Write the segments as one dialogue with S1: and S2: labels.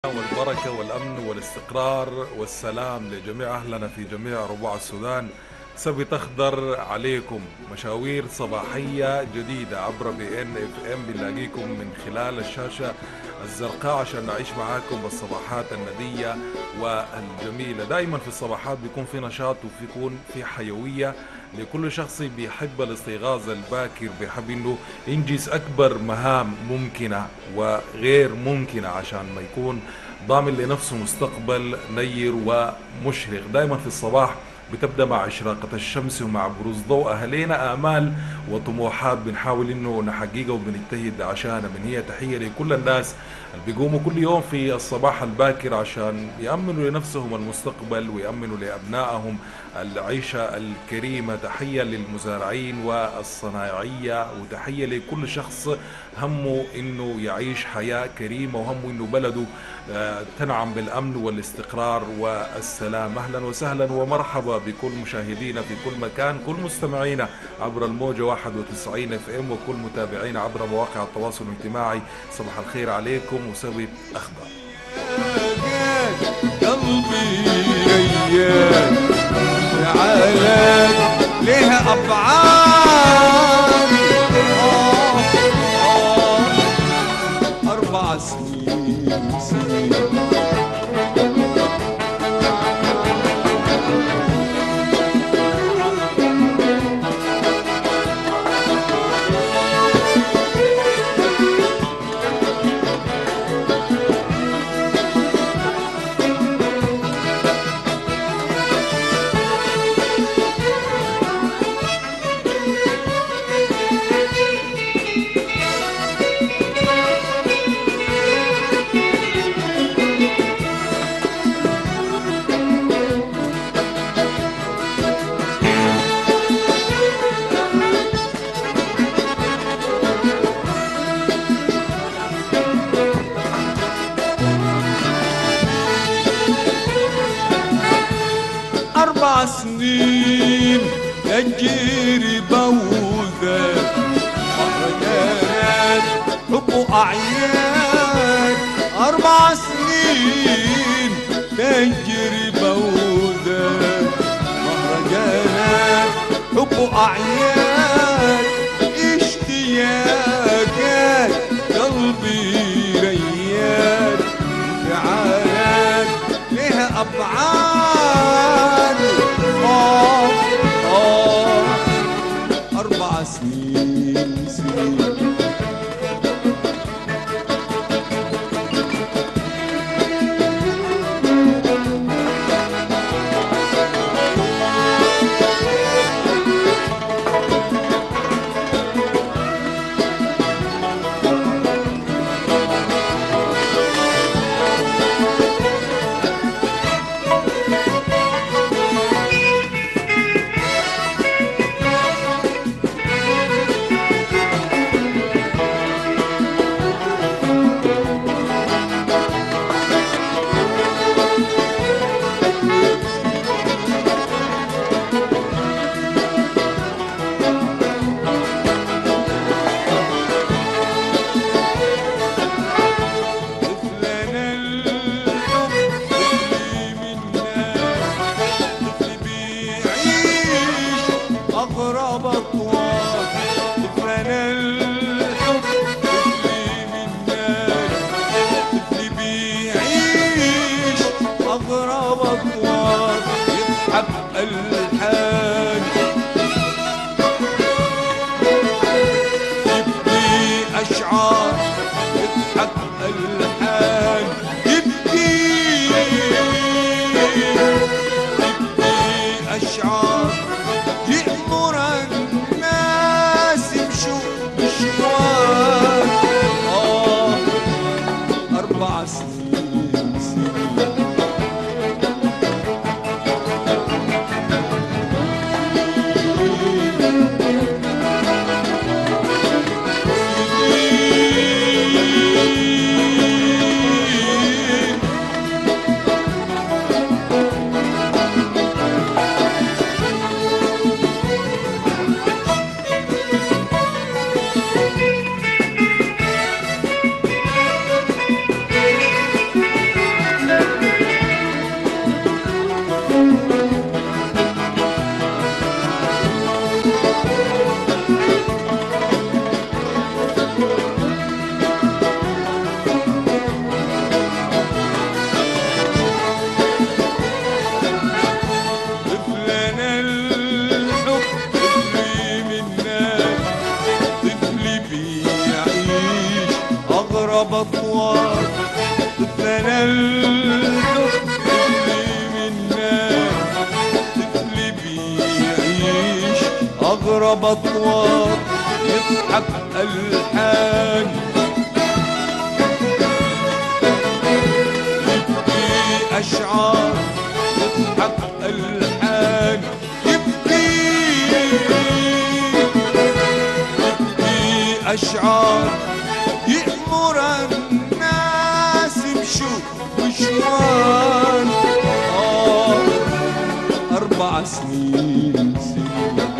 S1: والبركة والأمن والاستقرار والسلام لجميع أهلنا في جميع ربوع السودان. سبت أخضر عليكم، مشاوير صباحية جديدة عبر بي ان اف ام بنلاقيكم من خلال الشاشة الزرقاء عشان نعيش معاكم بالصباحات الندية والجميلة. دائما في الصباحات بيكون في نشاط وبيكون في حيوية لكل شخص بيحب الاستيقاظ الباكر، بيحب انه ينجز اكبر مهام ممكنة وغير ممكنة عشان ما يكون ضامن لنفسه مستقبل نير ومشرق. دائما في الصباح بتبدأ مع إشراقة الشمس ومع بروز ضوء أهلنا آمال وطموحات بنحاول إنه نحققها وبنجتهد عشانها. من هي تحية لكل الناس اللي بيقوموا كل يوم في الصباح الباكر عشان يأمنوا لنفسهم المستقبل ويأمنوا لأبنائهم العيشة الكريمة. تحية للمزارعين والصناعية وتحية لكل شخص همه إنه يعيش حياة كريمة وهمه إنه بلده تنعم بالأمن والاستقرار والسلام. أهلا وسهلا ومرحبا بكل مشاهدينا في كل مكان، كل مستمعينا عبر الموجة 91 اف ام وكل متابعينا عبر مواقع التواصل الاجتماعي. صباح الخير عليكم وسبت أخضر.
S2: قلبي ريان تعالت لها أبعاد 4 سنين. 4 سنين تجربة وذات مهرجانات حب وأعياد. 4 سنين تجربة وذات مهرجانات حب وأعياد. اشتياقات قلبي ريان انفعالات لها أبعاد 4 سنين. يضرب أطوار يضحك ألحان يبكي أشعار يضحك ألحان يبكي أشعار يأمر الناس يمشوا وشوان 4 سنين سنين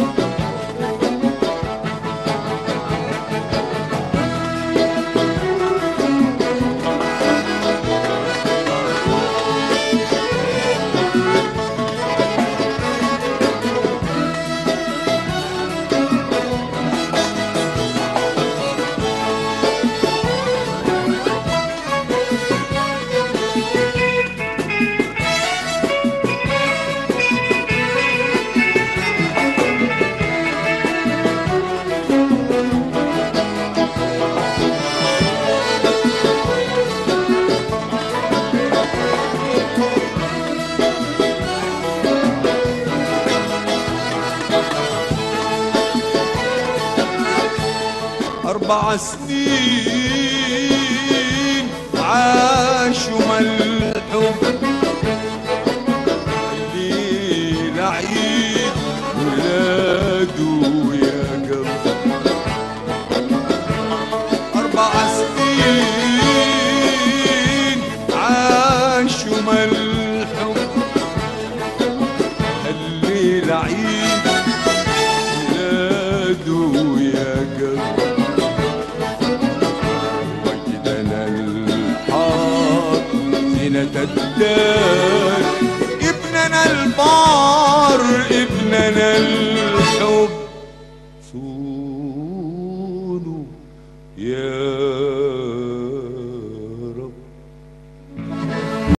S2: 4 سنين عاشوا ملحوم الليل عيد ولاده يا قلب 4 سنين عاشوا ملحوم الليل عيد ولاده يا قلب زينة الدار